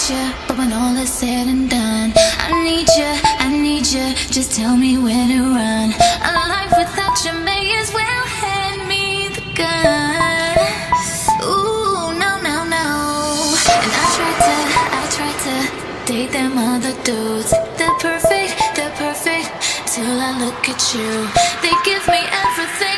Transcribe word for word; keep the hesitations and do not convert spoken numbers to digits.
you, but when all is said and done, I need you, I need you, just tell me where to run. A life without you may as well hand me the gun. Ooh, no, no, no. And I tried to, I tried to date them other dudes. They're perfect, they're perfect, till I look at you. They give me everything